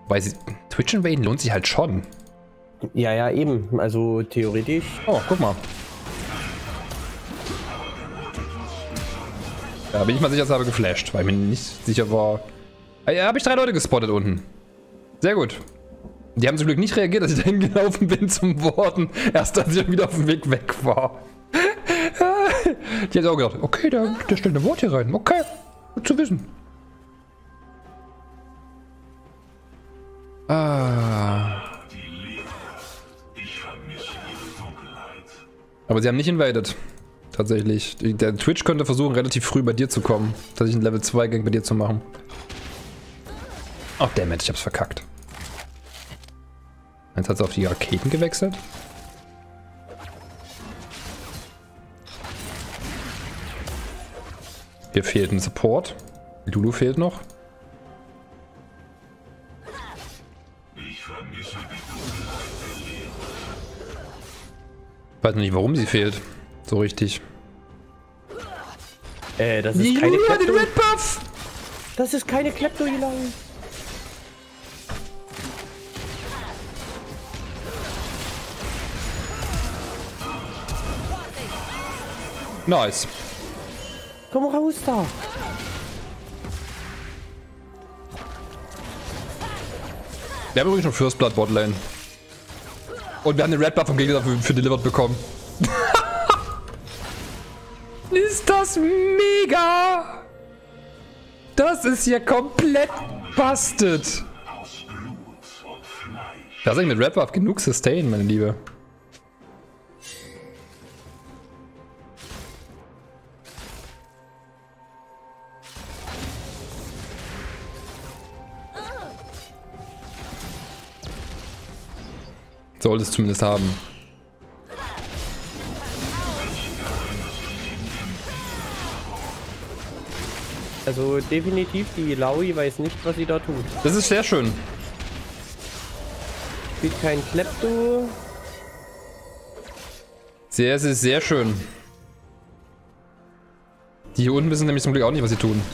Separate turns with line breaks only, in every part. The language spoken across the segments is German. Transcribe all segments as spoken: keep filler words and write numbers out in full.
Weil sie, Twitch invaden lohnt sich halt schon.
Ja, ja, eben. Also theoretisch.
Oh, guck mal. Da bin ich mal sicher, dass habe geflasht, weil ich mir nicht sicher war. Ja, habe ich drei Leute gespottet unten. Sehr gut. Die haben zum Glück nicht reagiert, dass ich dahin gelaufen bin zum Worten. Erst als ich wieder auf dem Weg weg war. Die hat auch gedacht, okay, der, der stellt ein Wort hier rein. Okay, gut zu wissen. Ah. Aber sie haben nicht invaded. Tatsächlich. Der Twitch könnte versuchen, relativ früh bei dir zu kommen. Dass ich einen Level zwei Gang bei dir zu machen. Oh, dammit, ich hab's verkackt. Jetzt hat sie auf die Raketen gewechselt. Hier fehlt ein Support. Lulu fehlt noch. Ich weiß noch nicht, warum sie fehlt. So richtig.
Äh, das ist
Die
keine
Lulu hat den
Klepto.
Red Buff!
Das ist keine Klepto-Ilang.
Nice.
Komm raus da.
Wir haben übrigens schon First Blood Botlane. Und wir haben den Red Buff vom Gegner für, für Delivered bekommen. Ist das mega! Das ist ja komplett busted. Da ist eigentlich mit Red Buff genug Sustain, meine Liebe. Soll es zumindest haben.
Also definitiv, die Laui weiß nicht, was sie da tut.
Das ist sehr schön.
Spielt kein Klepto.
Sehr, sehr, sehr schön. Die hier unten wissen nämlich zum Glück auch nicht, was sie tun.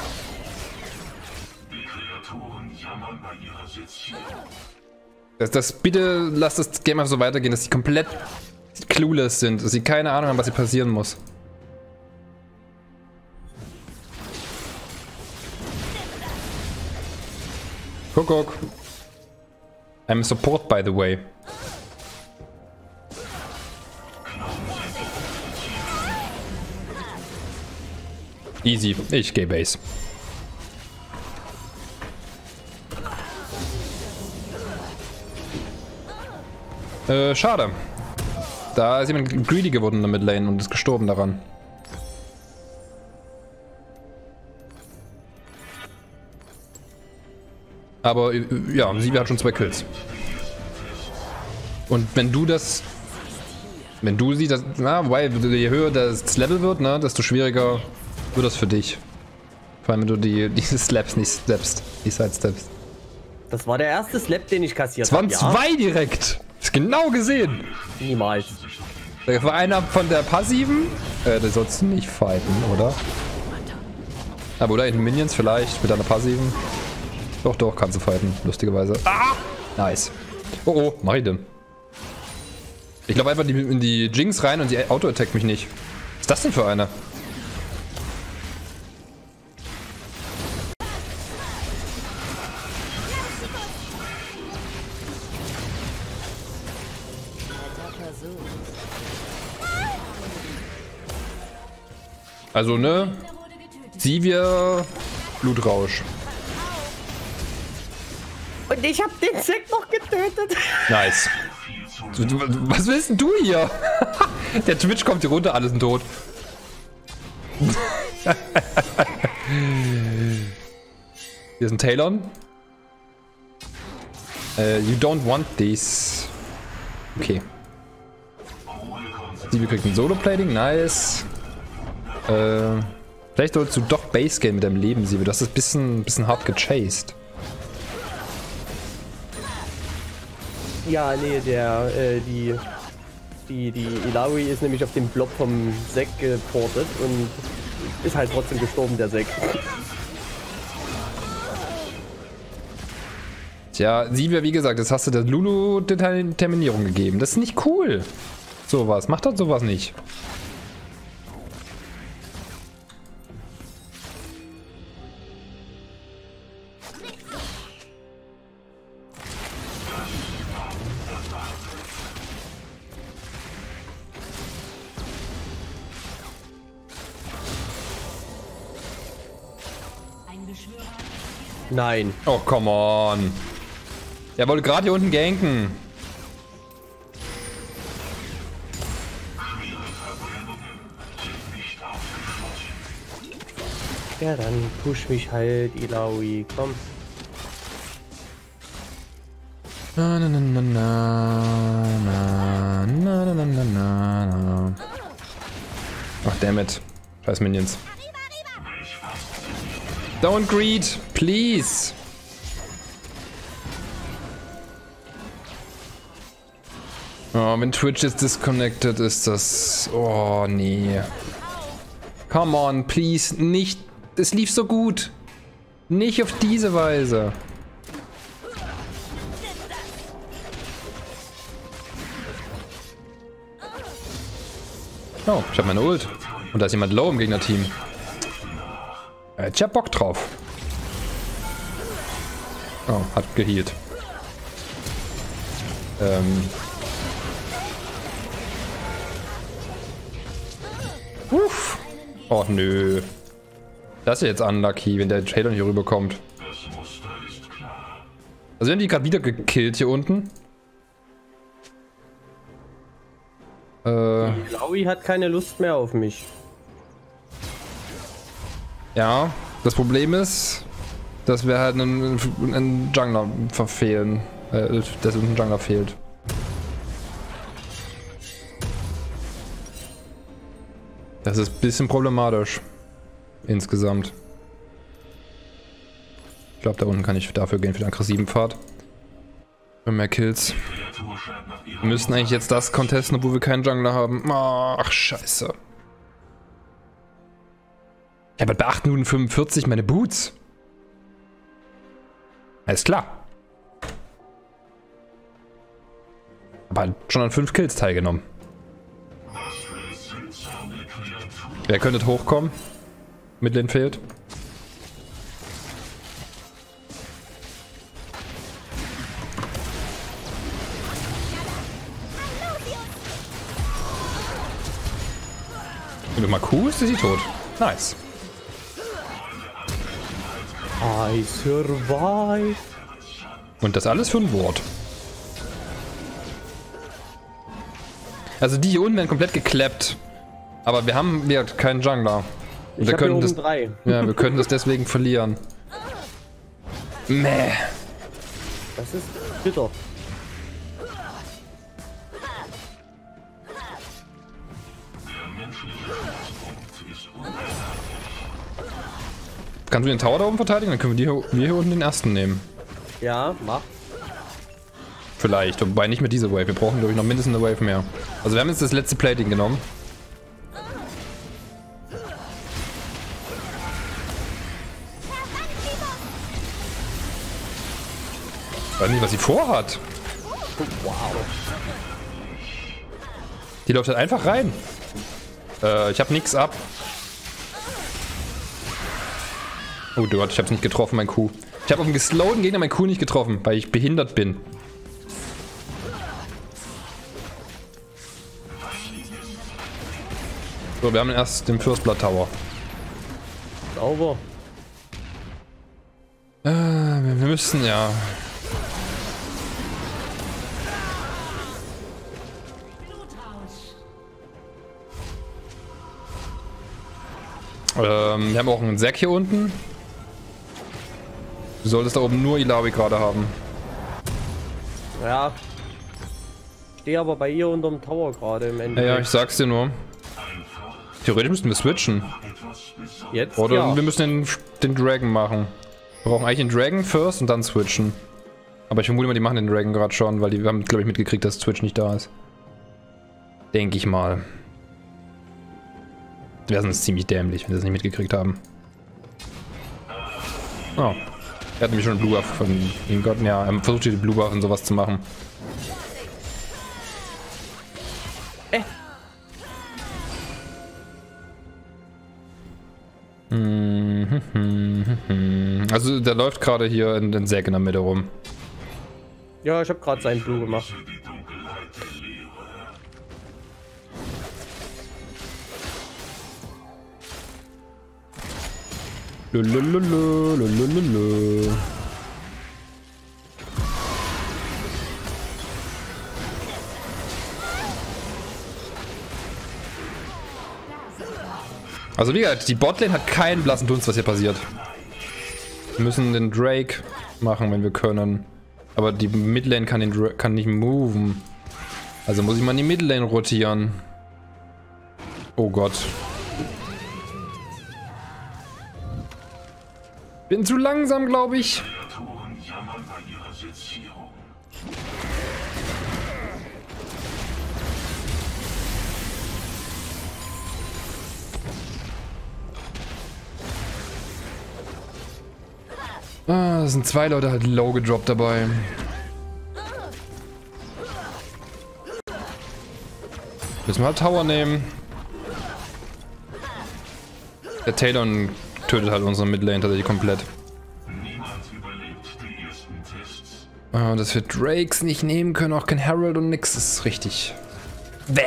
Das, das, bitte lasst das Game einfach so weitergehen, dass sie komplett clueless sind, dass sie keine Ahnung haben, was hier passieren muss. Guck, guck. I'm a support, by the way. Easy, ich gehe Base. Äh, schade. Da ist jemand greedy geworden in der Midlane und ist gestorben daran. Aber ja, Sivir hat schon zwei Kills. Und wenn du das... Wenn du siehst, dass... Na, wobei, je höher das Level wird, ne, desto schwieriger wird das für dich. Vor allem, wenn du die, diese Slaps nicht slappst. Die Sidesteps.
Das war der erste Slap, den ich kassiert
Es waren
habe. Ja?
zwei direkt. Ist genau gesehen.
Niemals.
Das war einer von der passiven. Äh, der sollst du nicht fighten, oder? Aber oder in Minions vielleicht mit einer passiven. Doch, doch, kannst du fighten, lustigerweise. Ah! Nice. Oh, oh, mach ich denn? Ich glaube einfach in die Jinx rein und die Auto-Attack mich nicht. Was ist das denn für eine? Also, ne? Sivir, Blutrausch.
Und ich hab den Sekt noch getötet.
Nice. Was willst denn du hier? Der Twitch kommt hier runter, alles sind tot. Hier ist ein Talon. Uh, you don't want these. Okay. Sivir kriegt ein Solo-Plating, nice. Äh, vielleicht solltest du doch Base gehen mit deinem Leben, Sivir. Du hast das bisschen, bisschen hart gechased.
Ja, nee, der, äh, die, die, die Ilawi ist nämlich auf den Blob vom Sek geportet und ist halt trotzdem gestorben, der Sek.
Tja, Sivir, wie gesagt, jetzt hast du der Lulu Determinierung gegeben. Das ist nicht cool. Sowas. Macht doch sowas nicht.
Nein.
Oh, come on. Er wollte gerade hier unten ganken.
Ja, dann push mich halt, Illaoi. Komm.
Na, na, na, na, na, na, na, na, na, na. Ach, dammit. Scheiß Minions. Don't greed, please. Oh, wenn Twitch jetzt disconnected ist, das... Oh, nee. Come on, please. Nicht... Es lief so gut. Nicht auf diese Weise. Oh, ich habe meine Ult. Und da ist jemand low im Gegnerteam. Äh, ich hab Bock drauf. Oh, hat gehealt. Ähm. Uff. Oh, nö. Das ist jetzt unlucky, wenn der Trailer hier rüberkommt. Also werden die gerade wieder gekillt hier unten. Äh.
Illaoi hat keine Lust mehr auf mich.
Ja, das Problem ist, dass wir halt einen, einen Jungler verfehlen. Äh, dass uns ein Jungler fehlt. Das ist ein bisschen problematisch. Insgesamt. Ich glaube, da unten kann ich dafür gehen, für den aggressiven Pfad. Für mehr Kills. Wir müssten eigentlich jetzt das contesten, obwohl wir keinen Jungler haben. Ach, scheiße. Ich habe bei acht Minuten fünfundvierzig meine Boots. Alles klar. Aber schon an fünf Kills teilgenommen. Wer könnte hochkommen? Midlane fehlt. Und du mal Kuh ist sie tot. Nice.
I survive.
Und das alles für ein Wort. Also die hier unten werden komplett geklappt. Aber wir haben wir keinen Jungler.
Ich
wir können
hier
das,
oben drei.
Ja, wir können das deswegen verlieren. Meh.
Das ist bitter.
Kannst du den Tower da oben verteidigen? Dann können wir, die hier, wir hier unten den ersten nehmen.
Ja, mach.
Vielleicht, wobei nicht mit dieser Wave. Wir brauchen, glaube ich, noch mindestens eine Wave mehr. Also wir haben jetzt das letzte Plating genommen. Ich weiß nicht, was sie vorhat.
Wow.
Die läuft halt einfach rein. Äh, ich habe nichts ab. Oh Gott, ich hab's nicht getroffen, mein Kuh. Ich habe auf dem geslowten Gegner mein Kuh nicht getroffen, weil ich behindert bin. So, wir haben erst den First Blood Tower.
Sauber.
Äh, wir, wir müssen ja... Ähm, wir haben auch einen Zack hier unten. Du solltest da oben nur Illaoi gerade haben.
Ja. Ich stehe aber bei ihr unterm Tower gerade im Ende.
Ja, ja, ich sag's dir nur. Theoretisch müssten wir switchen.
Jetzt?
Oder
ja.
wir müssen den, den Dragon machen. Wir brauchen eigentlich den Dragon first und dann switchen. Aber ich vermute mal, die machen den Dragon gerade schon, weil die wir haben, glaube ich, mitgekriegt, dass Switch nicht da ist. Denke ich mal. Wäre sonst ziemlich dämlich, wenn sie das nicht mitgekriegt haben. Oh. Er hat nämlich schon einen Blue Buff von ihm Gott. Ja, er versucht hier die Blue Buff und sowas zu machen.
Äh.
Also der läuft gerade hier in den Säck in der Mitte rum.
Ja, ich habe gerade seinen Blue gemacht.
Lulululu, lulululu. Also wie gesagt, die Botlane hat keinen blassen Dunst, was hier passiert. Wir müssen den Drake machen, wenn wir können. Aber die Midlane kann, den Dra kann nicht moven. Also muss ich mal in die Midlane rotieren. Oh Gott. Bin zu langsam, glaube ich. Ah, es sind zwei Leute halt low gedroppt dabei. Müssen wir halt Tower nehmen. Der Talon tötet halt unsere Midlane tatsächlich komplett. Ah, dass wir Drakes nicht nehmen können, auch kein Herald und nix, ist richtig. Bäh.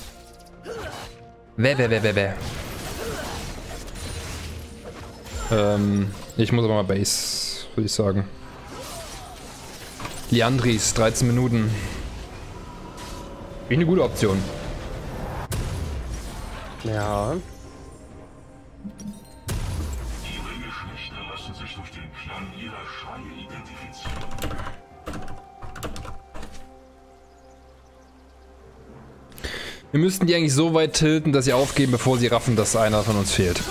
Bäh, bäh, bäh, bäh, bäh. Ähm, ich muss aber mal Base, würde ich sagen. Liandris, dreizehn Minuten. Wie eine gute Option.
Ja.
Ihre Geschlechter lassen sich durch den Klang ihrer Schreie identifizieren.
Wir müssten die eigentlich so weit tilten, dass sie aufgeben, bevor sie raffen, dass einer von uns fehlt.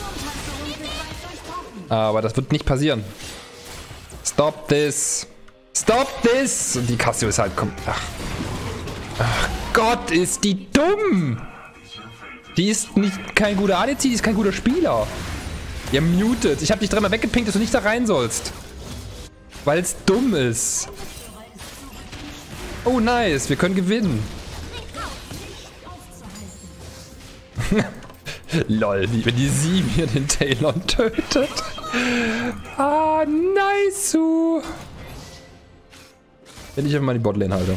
Aber das wird nicht passieren. Stop this. Stop this. Und die Cassio ist halt... Ach. Ach Gott, ist die dumm. Die ist nicht kein guter A D C, die ist kein guter Spieler. Ihr mutet. Ich habe dich dreimal weggepinkt, dass du nicht da rein sollst. Weil es dumm ist. Oh nice, wir können gewinnen. Lol, die, wenn die sieben hier den Talon tötet. Ah, nice. Wenn ich einfach mal die Botlane halte.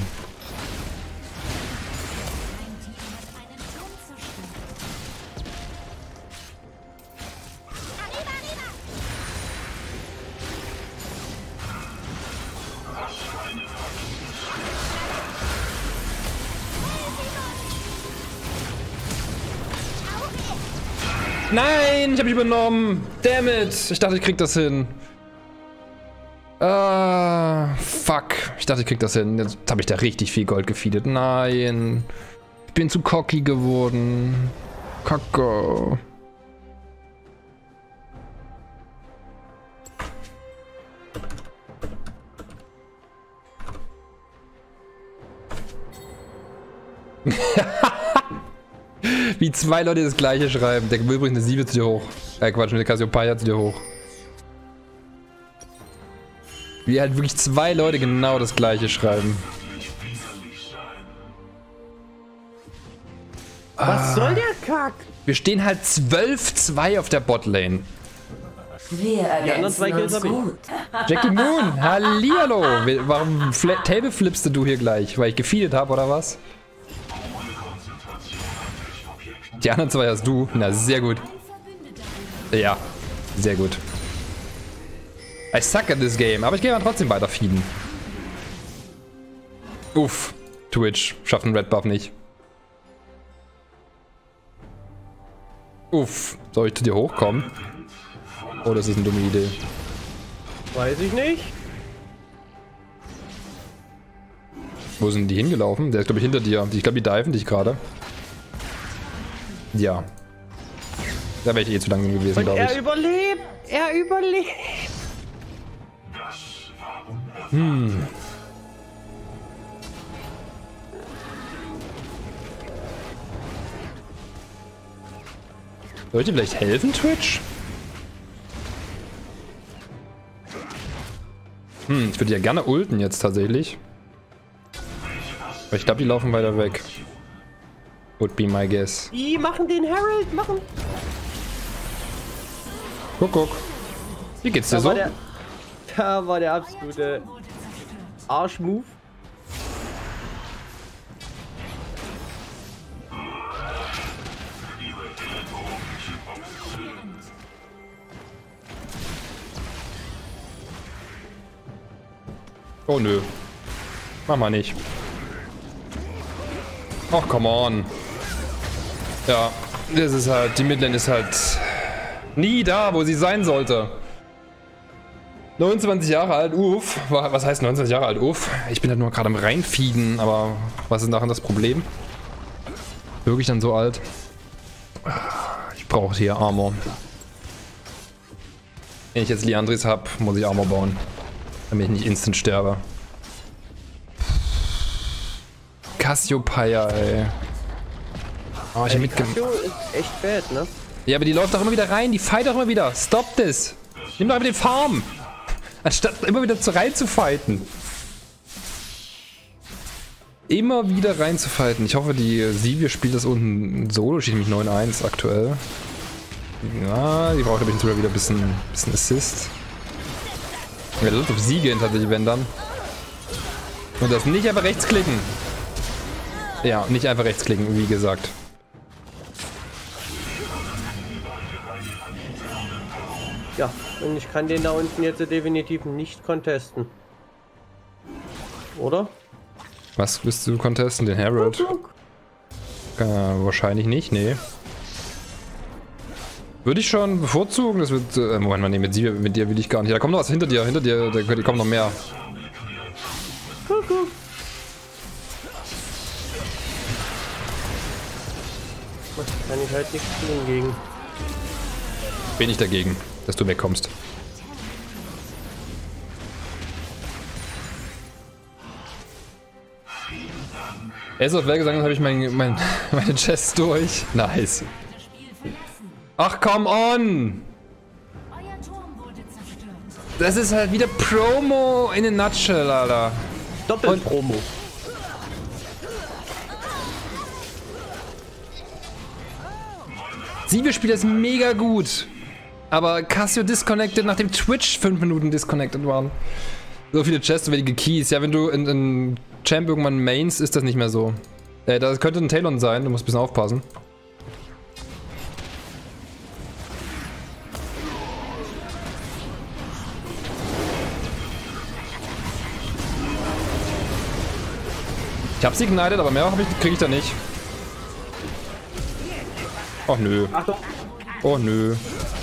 Nein, ich habe mich übernommen. Damn it. Ich dachte, ich krieg das hin. Ah, fuck. Ich dachte, ich krieg das hin. Jetzt habe ich da richtig viel Gold gefeedet. Nein. Ich bin zu cocky geworden. Kacke. Wie zwei Leute das gleiche schreiben. Der will übrigens eine sieben zu dir hoch. Äh, Quatsch, eine Cassiopeia zu dir hoch. Wie halt wirklich zwei Leute genau das gleiche schreiben.
Was ah. soll der Kack?
Wir stehen halt zwölf zwei auf der Botlane.
Wir ergänzen uns gut.
Jackie Moon, hallihallo. Warum tableflippst du hier gleich? Weil ich gefeedet habe, oder was? Die anderen zwei hast du. Na, sehr gut. Ja, sehr gut. I suck at this game, aber ich gehe mal trotzdem weiter feeden. Uff, Twitch schafft einen Red Buff nicht. Uff, soll ich zu dir hochkommen? Oh, das ist eine dumme Idee.
Weiß ich nicht.
Wo sind die hingelaufen? Der ist, glaube ich, hinter dir. Ich glaube, die diven dich gerade. Ja. Da wäre ich eh zu langsam gewesen, glaube ich.
Er überlebt! Er überlebt!
Hm. Soll ich dir vielleicht helfen, Twitch? Hm, ich würde ja gerne ulten jetzt tatsächlich. Aber ich glaube, die laufen weiter weg. Would be my guess.
Die machen den Herald, machen.
Guck, guck. Wie geht's dir
Da
so?
war der, da war der absolute Arsch-Move.
Oh nö. Mach mal nicht. Ach, come on. Ja, das ist halt, die Midlane ist halt nie da, wo sie sein sollte. neunundzwanzig Jahre alt, uff. Was heißt neunundzwanzig Jahre alt, uff? Ich bin halt nur gerade am Reinfieden, aber was ist nachher das Problem? Wirklich dann so alt? Ich brauche hier Armor. Wenn ich jetzt Liandris habe, muss ich Armor bauen. Damit ich nicht instant sterbe. Cassiopeia, ey. Oh, ich hab mitgemacht.
Cassio ist echt bad, ne?
Ja, aber die läuft doch immer wieder rein. Die fight doch immer wieder. Stop this. Nimm doch einfach den Farm. Anstatt immer wieder zu rein zu fighten. Immer wieder rein zu fighten. Ich hoffe, die Sivir spielt das unten solo. Steht nämlich neun eins aktuell. Ja, die braucht, glaube ich, wieder ein bisschen, bisschen Assist. Ja, das ist auf sie gehen tatsächlich, wenn dann. Und das nicht einfach rechtsklicken. Ja, nicht einfach rechtsklicken, wie gesagt.
Ja, und ich kann den da unten jetzt definitiv nicht contesten. Oder?
Was willst du contesten? Den Herald? Äh, wahrscheinlich nicht, nee. Würde ich schon bevorzugen. Das wird. Äh, Moment mal, nee, mit, sie, mit dir will ich gar nicht. Da kommt noch was hinter dir, hinter dir, da, da kommt noch mehr.
Kuckuck. Kann ich halt nichts tun gegen.
Bin ich dagegen, dass du wegkommst. Erst auf Werkgesang habe ich mein, mein, meine Chests durch. Nice. Ach, come on! Das ist halt wieder Promo in a nutshell, Alter.
Doppel-Promo.
Sivir spielt das mega gut. Aber Cassio disconnected, nachdem Twitch fünf Minuten disconnected waren. So viele Chests, so wenige Keys. Ja, wenn du in, in Champ irgendwann mains, ist das nicht mehr so. Äh, das könnte ein Talon sein, du musst ein bisschen aufpassen. Ich hab sie ignited, aber mehr hab ich, krieg ich da nicht. Oh nö.
Achtung.
Oh nö.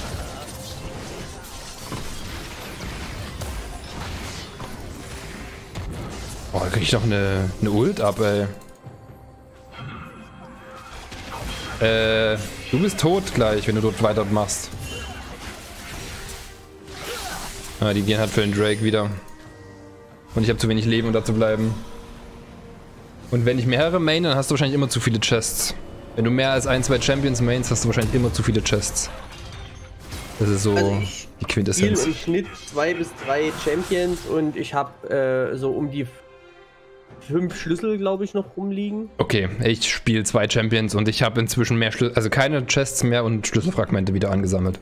Oh, da krieg ich doch eine, eine Ult ab, ey. Äh, du bist tot gleich, wenn du dort weitermachst. Ah, die gehen halt für den Drake wieder. Und ich habe zu wenig Leben, um da zu bleiben. Und wenn ich mehrere main, dann hast du wahrscheinlich immer zu viele Chests. Wenn du mehr als ein, zwei Champions mains, hast du wahrscheinlich immer zu viele Chests. Das ist so
Also
die Quintessenz.
Im Schnitt zwei bis drei Champions und ich habe äh, so um die fünf Schlüssel, glaube ich, noch rumliegen.
Okay, ich spiele zwei Champions und ich habe inzwischen mehr Schlüssel, also keine Chests mehr und Schlüsselfragmente wieder angesammelt.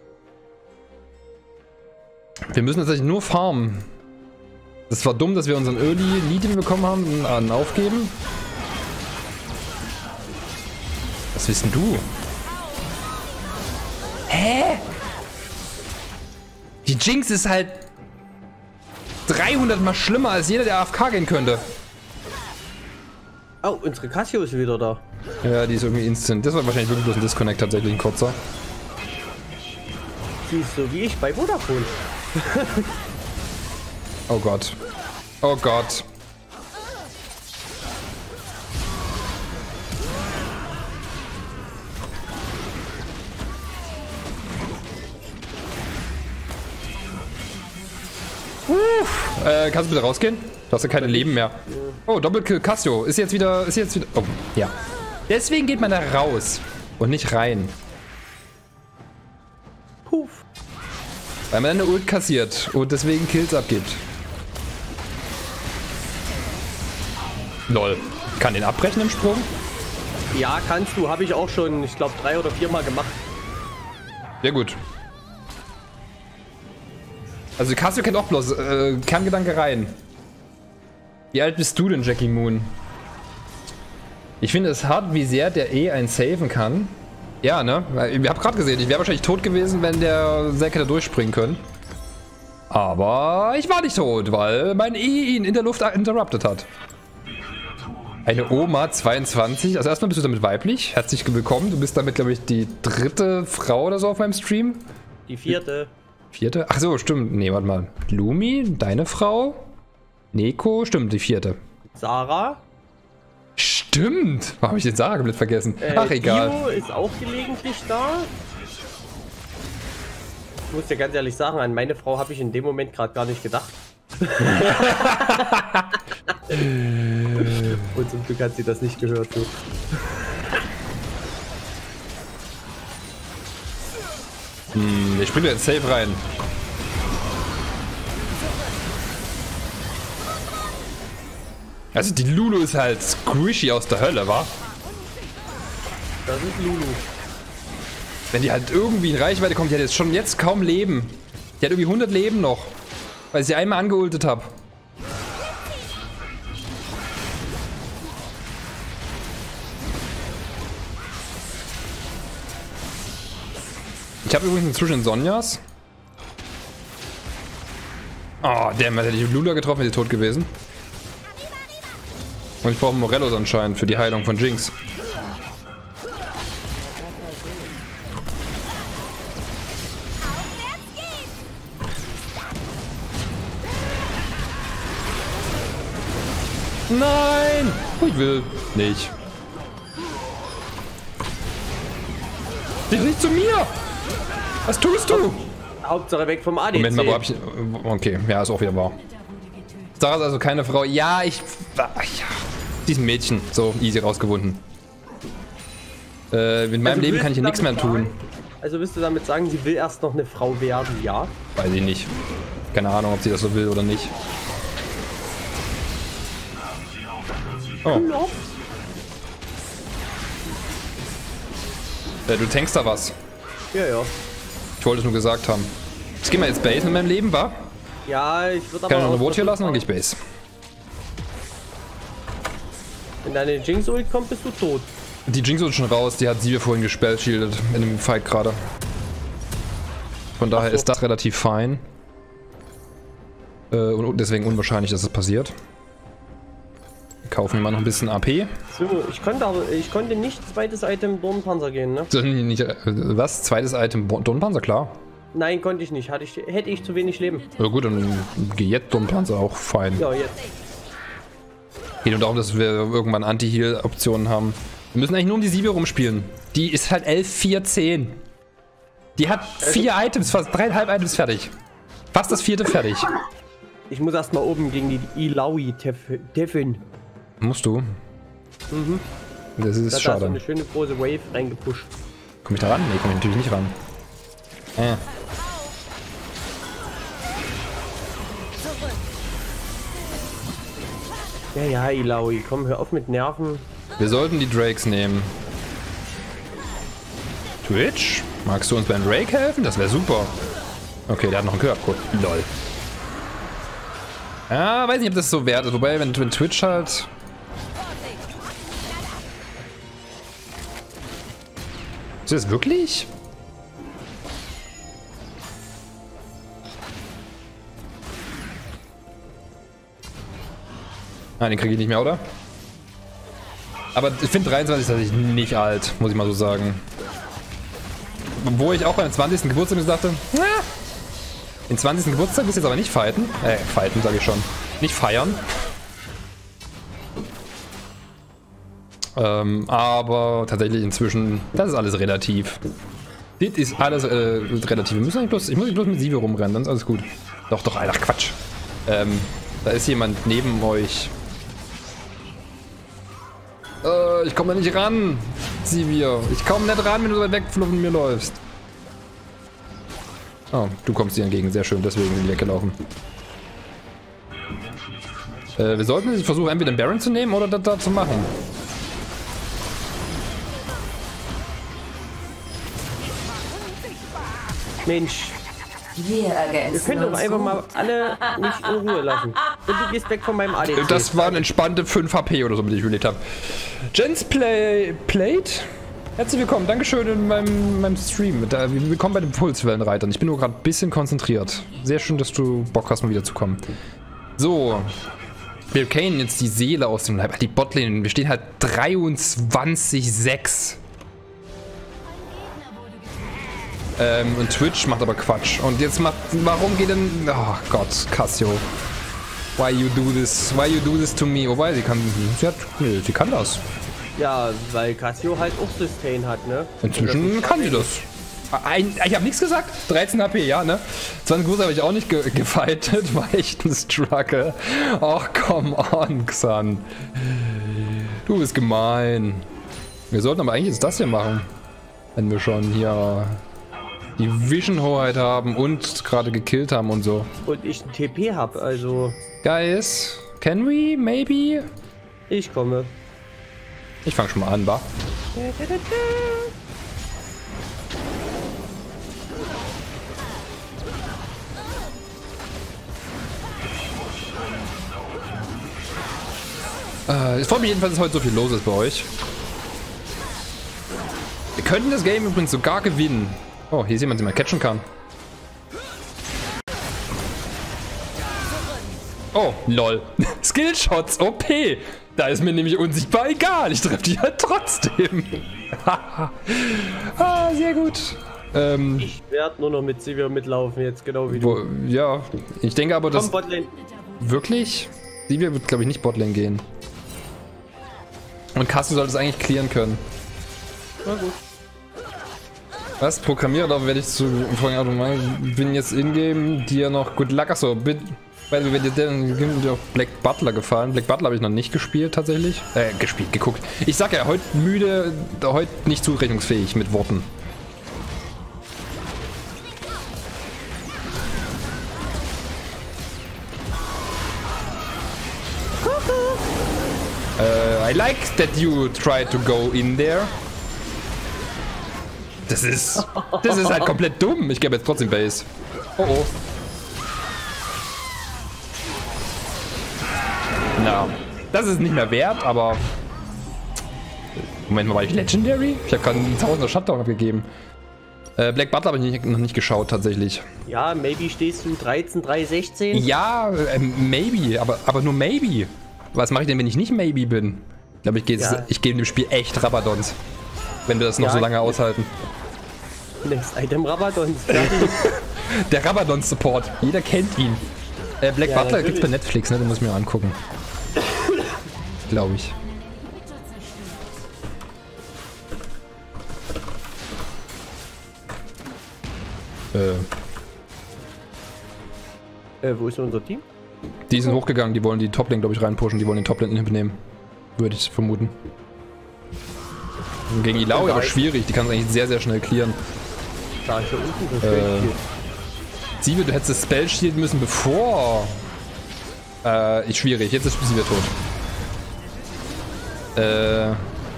Wir müssen tatsächlich nur farmen. Das war dumm, dass wir unseren Early Lead bekommen haben an Aufgeben. Was wissen du? Hä? Die Jinx ist halt dreihundert mal schlimmer als jeder, der A F K gehen könnte.
Oh, unsere Cassio ist wieder da.
Ja, die ist irgendwie instant. Das war wahrscheinlich wirklich bloß ein Disconnect, tatsächlich ein kurzer.
Sie ist so wie ich bei Vodafone.
Oh Gott. Oh Gott. Uff. Äh, kannst du bitte rausgehen? Du hast ja keine Leben mehr. Oh, Doppelkill Cassio. Ist jetzt wieder. Ist jetzt wieder. Oh, ja. Deswegen geht man da raus und nicht rein.
Puff.
Weil man eine Ult kassiert und deswegen Kills abgibt. Lol. Kann den abbrechen im Sprung?
Ja, kannst du. Habe ich auch schon, ich glaube, drei oder vier Mal gemacht.
Sehr gut. Also Cassio kennt auch bloß äh, Kerngedanke rein. Wie alt bist du denn, Jackie Moon? Ich finde es hart, wie sehr der E einen saven kann. Ja, ne? Ich hab gerade gesehen, ich wäre wahrscheinlich tot gewesen, wenn der Zack hätte durchspringen können. Aber ich war nicht tot, weil mein E ihn in der Luft interrupted hat. Eine Oma zweiundzwanzig. Also erstmal bist du damit weiblich. Herzlich willkommen. Du bist damit, glaube ich, die dritte Frau oder so auf meinem Stream.
Die vierte.
Vierte? Ach so, stimmt. Nee, warte mal. Lumi, deine Frau? Neko, stimmt, die vierte.
Sarah?
Stimmt! Warum habe ich den Sarah komplett vergessen?
Äh,
Ach, egal.
Dio ist auch gelegentlich da. Ich muss dir ganz ehrlich sagen, an meine Frau habe ich in dem Moment gerade gar nicht gedacht. Und zum Glück hat sie das nicht gehört. So.
Hm, ich springe jetzt safe rein. Also die Lulu ist halt squishy aus der Hölle, wa?
Das ist Lulu.
Wenn die halt irgendwie in Reichweite kommt, die hat jetzt schon jetzt kaum Leben. Die hat irgendwie hundert Leben noch. Weil ich sie einmal angeultet habe. Ich habe übrigens inzwischen Sonjas. Oh, damn, hätte ich Lula getroffen, wäre sie tot gewesen. Und ich brauche Morellos anscheinend für die Heilung von Jinx. Nein! Ich will nicht. Dich nicht zu mir! Was tust du?
Hauptsache weg vom A D C.
Moment mal, wo hab ich... Okay, ja, ist auch wieder wahr. Sarah ist also keine Frau. Ja, ich... Ja. Diesen Mädchen. So, easy rausgewunden. Äh, in meinem
Also
Leben kann ich hier
willst
nichts
du
mehr
damit
tun.
sagen- Also willst du damit sagen, sie will erst noch eine Frau werden, ja?
Weiß ich nicht. Keine Ahnung, ob sie das so will oder nicht. Oh. Äh, du tankst da was.
Ja, ja.
Ich wollte es nur gesagt haben. Ich gehe mal jetzt Base mit meinem Leben, wa?
Ja, ich würde aber...
Kann ich noch eine
auch
Vote hier lassen, dann gehe ich Base.
Wenn deine Jinx-Ult kommt, bist du tot.
Die Jinx ist schon raus, die hat sie vorhin gespellshielded in dem Fight gerade. Von daher
so.
ist das relativ fein. Äh, und deswegen unwahrscheinlich, dass es passiert. Wir kaufen immer noch ein bisschen A P.
So, ich konnte aber, ich konnte nicht zweites Item Dornpanzer gehen, ne?
Nicht, äh, was? Zweites Item Dornpanzer, klar.
Nein, konnte ich nicht. Hatte ich, hätte ich zu wenig Leben.
Ja gut, dann geh jetzt Dornpanzer auch fein.
Ja, jetzt.
Geht nur darum, dass wir irgendwann Anti-Heal-Optionen haben. Wir müssen eigentlich nur um die Sivir rumspielen. Die ist halt elf, vier, zehn. Die hat vier Items, fast dreieinhalb Items fertig. Fast das vierte fertig.
Ich muss erstmal oben gegen die Illaoi Tefin.
Musst du?
Mhm.
Das ist
Da hat
schade.
so eine schöne große Wave reingepusht.
Komm ich da ran? Nee, komm ich natürlich nicht ran. Äh.
Ja, ja, Illaoi, komm, hör auf mit Nerven.
Wir sollten die Drakes nehmen. Twitch? Magst du uns beim Drake helfen? Das wäre super. Okay, der hat noch einen Curve-Code. Lol. Ja, weiß nicht, ob das so wert ist. Wobei, wenn, wenn Twitch halt... Ist das wirklich? Ah, den kriege ich nicht mehr, oder? Aber ich finde dreiundzwanzig tatsächlich nicht alt, muss ich mal so sagen. Wo ich auch beim zwanzigsten Geburtstag gesagt habe, na, den zwanzigsten Geburtstag willst du jetzt aber nicht fighten. Äh, fighten sage ich schon. Nicht feiern. Ähm, aber tatsächlich inzwischen, das ist alles relativ. Das ist alles äh, relativ. Wir müssen nicht bloß, ich muss nicht bloß mit Sivir rumrennen, dann ist alles gut. Doch, doch, Alter, Quatsch. Ähm, da ist jemand neben euch. Äh, ich komme da nicht ran, Sivir. Ich komme nicht ran, wenn du so weit weg von mir läufst. Oh, du kommst dir entgegen. Sehr schön, deswegen bin ich weggelaufen.
Der menschliche Schmerz
Äh, wir sollten versuchen, entweder den Baron zu nehmen oder das da zu machen.
Mensch.
Wir ergänzen
Ihr könnt doch
uns
einfach
gut.
mal alle nicht in Ruhe lassen. Und du gehst weg von meinem A D C.
Das waren entspannte fünf H P oder so, mit denen ich überlebt habe. Jens Play Plate. Herzlich willkommen, Dankeschön in meinem, meinem Stream. Da, willkommen bei den Pulswellenreitern. Ich bin nur gerade ein bisschen konzentriert. Sehr schön, dass du Bock hast, mal wieder zu kommen. So. Wir kennen jetzt die Seele aus dem Leib. Die Botlane, wir stehen halt dreiundzwanzig sechs. Ähm, und Twitch macht aber Quatsch. Und jetzt macht, warum geht denn, oh Gott, Cassio. Why you do this, why you do this to me? Wobei, sie kann, sie hat, nee, sie kann das.
Ja, weil Cassio halt auch Sustain hat, ne?
Inzwischen kann sie das. Ein, ich habe nichts gesagt. dreizehn H P, ja, ne? zwanzig Grus habe ich auch nicht ge gefightet. War echt ein Struggle. Ach, come on, Xan. Du bist gemein. Wir sollten aber eigentlich jetzt das hier machen. Wenn wir schon hier die Vision-Hoheit haben und gerade gekillt haben und so.
Und ich ein T P hab, also...
Guys, can we, maybe?
Ich komme.
Ich fange schon mal an, wa? Äh, es freut mich jedenfalls, dass heute so viel los ist bei euch. Wir könnten das Game übrigens sogar gewinnen. Oh, hier ist jemand, den man catchen kann. Oh, lol. Skillshots, O P. Da ist mir nämlich unsichtbar egal. Ich treffe die halt trotzdem. Ah, sehr gut. Ähm,
Ich werde nur noch mit Sivir mitlaufen jetzt, genau wie
wo,
du.
ja, ich denke aber, dass...
Komm, Botlane.
Wirklich? Sivir wird, glaube ich, nicht Botlane gehen. Und Cassio sollte es eigentlich clearen können.
Na gut.
Was? Programmierer, da werde ich zu vorhin automatisch. Bin jetzt in-game, dir noch Good Luck. Achso, bitte. Weil wenn dir der auf Black Butler gefallen. Black Butler habe ich noch nicht gespielt tatsächlich. Äh, gespielt, geguckt. Ich sag ja, heute müde, heute nicht zurechnungsfähig mit Worten. Uh, I like that you try to go in there. Das ist, das ist halt komplett dumm. Ich gebe jetzt trotzdem Base. Oh oh. Na, das ist nicht mehr wert, aber... Moment mal, war ich Legendary? Ich habe gerade einen tausender Shutdown abgegeben. Äh, Black Butler habe ich nicht, noch nicht geschaut, tatsächlich.
Ja, maybe stehst du dreizehn, drei, sechzehn.
Ja, äh, maybe, aber, aber nur maybe. Was mache ich denn, wenn ich nicht maybe bin? Ich glaube, ich gehe
Ja.
ich geh in dem Spiel echt Rabadons. Wenn wir das noch
Ja,
so lange aushalten.
Next Item Rabadons.
Der Rabadon-Support, jeder kennt ihn. Äh, Black
Ja,
Butler
natürlich.
gibt's bei Netflix, ne? Den muss ich mir angucken. Glaube ich. Äh,
äh, wo ist unser Team?
die sind hochgegangen, die wollen die Toplane, glaube ich, reinpushen. Die wollen den Toplane nehmen. Würde ich vermuten. Gegen Illaoi aber schwierig, die kann es eigentlich sehr, sehr schnell clearen.
Da ist hier unten so
Äh,
schön.
Sivir, du hättest das Spell shielden müssen, bevor... Äh, ist schwierig. Jetzt ist Sivir tot. Äh...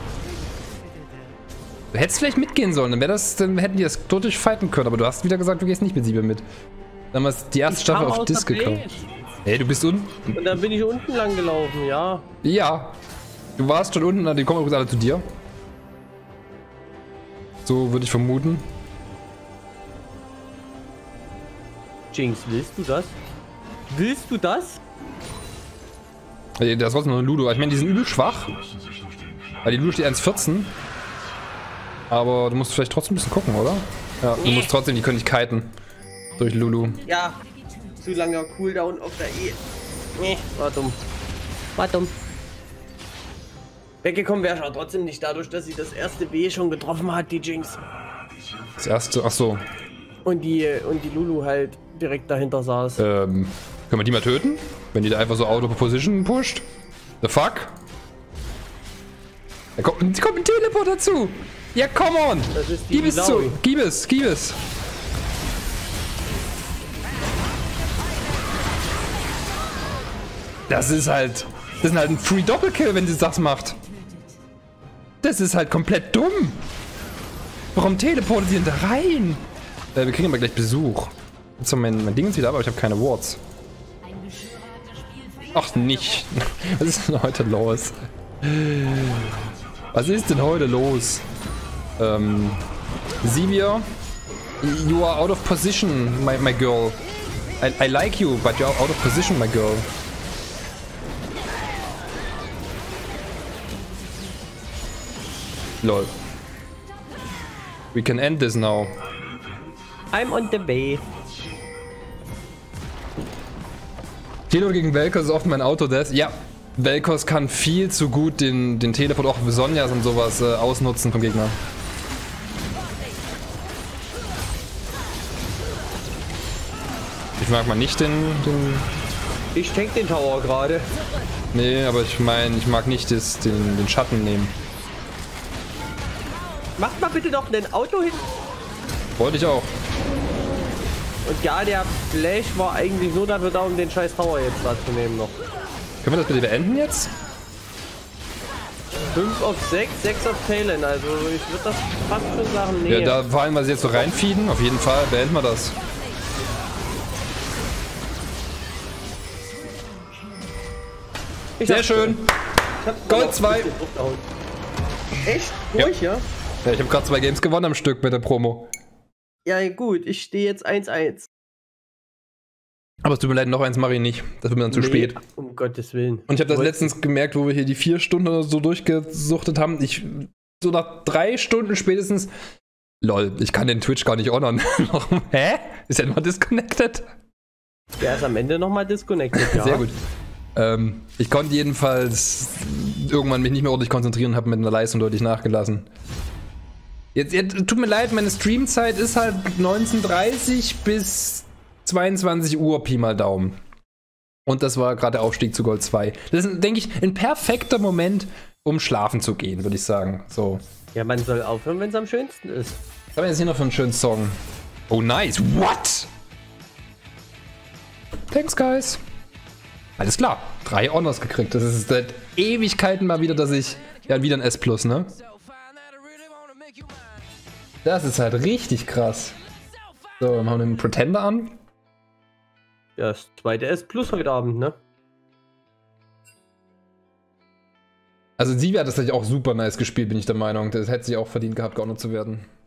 Du hättest vielleicht mitgehen sollen, dann, wär das, dann hätten die das tot fighten können, aber du hast wieder gesagt, du gehst nicht mit Sivir mit. Damals die erste Staffel auf Disc gekommen. Hey, du bist unten.
Und dann bin ich unten lang gelaufen, ja.
Ja. Du warst schon unten, die kommen übrigens alle zu dir. So würde ich vermuten.
Jinx, willst du das? Willst du das?
Ey, das ist trotzdem noch ein Ludo. Ich meine, die sind übel schwach. Weil die Ludo steht eins vierzehn. Aber du musst vielleicht trotzdem ein bisschen gucken, oder? Ja, du musst trotzdem, die können nicht kiten. Durch Lulu.
Ja. Zu langer Cooldown auf der E. Nee, war dumm. War dumm. Weggekommen wäre schon trotzdem nicht dadurch, dass sie das erste B schon getroffen hat, die Jinx.
Das erste, ach so.
Und die, und die Lulu halt direkt dahinter saß.
Ähm, können wir die mal töten? Wenn die da einfach so Auto-Position pusht? The fuck? Da kommt, da kommt ein Teleport dazu! Ja, come on!
Das ist die
Gib es zu!
Illaoi.
Gib es! Gib es! Das ist halt... Das ist halt ein Free-Doppelkill, wenn sie das macht. Das ist halt komplett dumm. Warum teleportet sie denn da rein? Äh, wir kriegen aber gleich Besuch. Jetzt haben mein, mein Ding ist wieder ab, aber ich habe keine Wards. Ach, nicht. Was ist denn heute los? Was ist denn heute los? Ähm... Sivir, you are out of position, my, my girl. I, I like you, but you are out of position, my girl. Lol. We can end this now.
I'm on the way.
Telo gegen Vel'Koz ist oft mein Autodeath. Ja, Vel'Koz kann viel zu gut den, den Teleport, auch Sonjas und sowas, äh, ausnutzen vom Gegner. Ich mag mal nicht den, den...
Ich tank den Tower gerade.
Nee, aber ich meine, ich mag nicht das, den, den Schatten nehmen.
Macht mal bitte noch ein Auto hin.
Wollte ich auch.
Und ja, der Flash war eigentlich nur dafür da, um den scheiß Tower jetzt da zu nehmen noch.
Können wir das bitte beenden jetzt?
fünf auf sechs, sechs auf Talon, also ich würde das fast schon sagen, nee.
Ja, da vor allem, weil sie jetzt so reinfeeden, auf jeden Fall, beenden wir das.
Ich
Sehr schön. Gold zwei.
Echt? Ruhig, ja?
Ja, ja ich habe gerade zwei Games gewonnen am Stück mit der Promo.
Ja gut, ich stehe jetzt eins eins.
Aber es tut mir leid, noch eins mache ich nicht. Das wird mir dann zu
nee,
spät.
Um Gottes Willen.
Und ich habe das letztens gemerkt, wo wir hier die vier Stunden oder so durchgesuchtet haben. Ich, so nach drei Stunden spätestens... Lol, ich kann den Twitch gar nicht honern. Hä? Ist er nur disconnected?
Der ist am Ende nochmal disconnected, ja.
Sehr gut. Ähm, ich konnte jedenfalls irgendwann mich nicht mehr ordentlich konzentrieren und habe mit einer Leistung deutlich nachgelassen. Jetzt, jetzt tut mir leid, meine Streamzeit ist halt neunzehn Uhr dreißig bis zweiundzwanzig Uhr Pi mal Daumen. Und das war gerade der Aufstieg zu Gold zwei. Das ist, denke ich, ein perfekter Moment, um schlafen zu gehen, würde ich sagen. So.
Ja, man soll aufhören, wenn es am schönsten ist.
Was haben wir jetzt hier noch für einen schönen Song? Oh, nice. What? Thanks, guys. Alles klar. Drei Honors gekriegt. Das ist seit Ewigkeiten mal wieder, dass ich... Ja, wieder ein S plus, ne? Das ist halt richtig krass. So, wir machen den Pretender an.
Ja, das zweite S plus heute Abend, ne?
Also Sivir hat das natürlich auch super nice gespielt, bin ich der Meinung. Das hätte sich auch verdient gehabt, geordnet zu werden.